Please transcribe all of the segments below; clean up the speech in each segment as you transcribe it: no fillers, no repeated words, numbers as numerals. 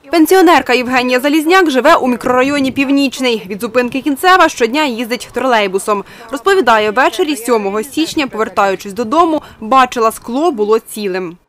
Пенсіонерка Євгенія Залізняк живе у мікрорайоні Північний. Від зупинки Кінцева щодня їздить тролейбусом. Розповідає, ввечері 7 січня, повертаючись додому, бачила, скло було цілим.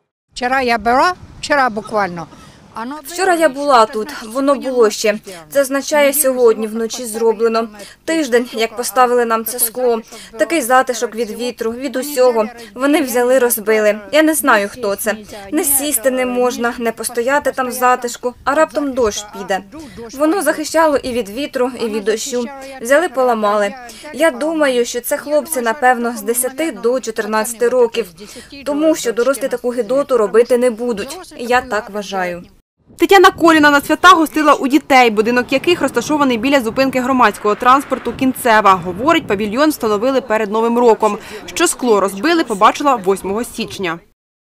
Вчора буквально. Вчора я була тут, воно було ще. Це означає, сьогодні вночі зроблено. Тиждень, як поставили нам це скло. Такий затишок від вітру, від усього. Вони взяли, розбили. Я не знаю, хто це. Не сісти не можна, не постояти там в затишку, а раптом дощ піде. Воно захищало і від вітру, і від дощу. Взяли, поламали. Я думаю, що це хлопці, напевно, з 10 до 14 років. Тому що дорослі таку гидоту робити не будуть. Я так вважаю. Тетяна Коліна на свята гостила у дітей, будинок яких розташований біля зупинки громадського транспорту Кінцева. Говорить, павільйон встановили перед Новим роком. Що скло розбили, побачила 8 січня.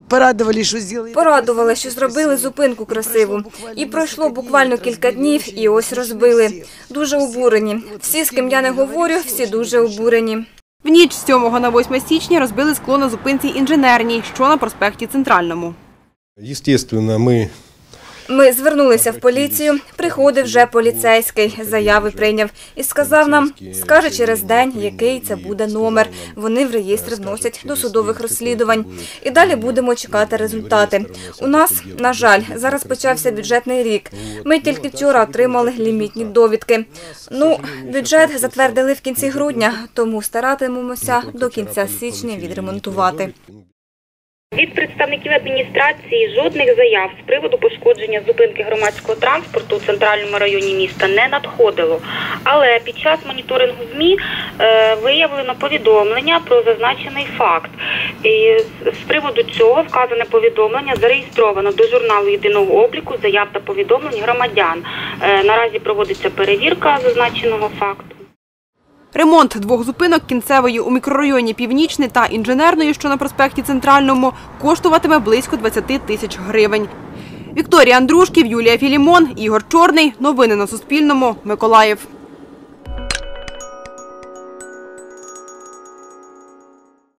Порадували, що зробили зупинку красиву. І пройшло буквально кілька днів, і ось розбили. Дуже обурені. Всі, з ким я не говорю, всі дуже обурені. В ніч з 7 на 8 січня розбили скло на зупинці Інженерній, що на проспекті Центральному. Звісно, Ми звернулися в поліцію, приходив вже поліцейський, заяви прийняв і сказав нам, скаже через день, який це буде номер. Вони в реєстр вносять до судових розслідувань. І далі будемо чекати результати. У нас, на жаль, зараз почався бюджетний рік. Ми тільки вчора отримали лімітні довідки. Бюджет затвердили в кінці грудня, тому старатимемося до кінця січня відремонтувати. Від представників адміністрації жодних заяв з приводу пошкодження зупинки громадського транспорту у центральному районі міста не надходило. Але під час моніторингу ЗМІ виявлено повідомлення про зазначений факт. І з приводу цього вказане повідомлення зареєстровано до журналу єдиного обліку заяв та повідомлень громадян. Наразі проводиться перевірка зазначеного факту. Ремонт 2 зупинок Кінцевої у мікрорайоні Північний та Інженерної, що на проспекті Центральному, коштуватиме близько 20 тисяч гривень. Вікторія Андрушків, Юлія Філімон, Ігор Чорний. Новини на Суспільному. Миколаїв.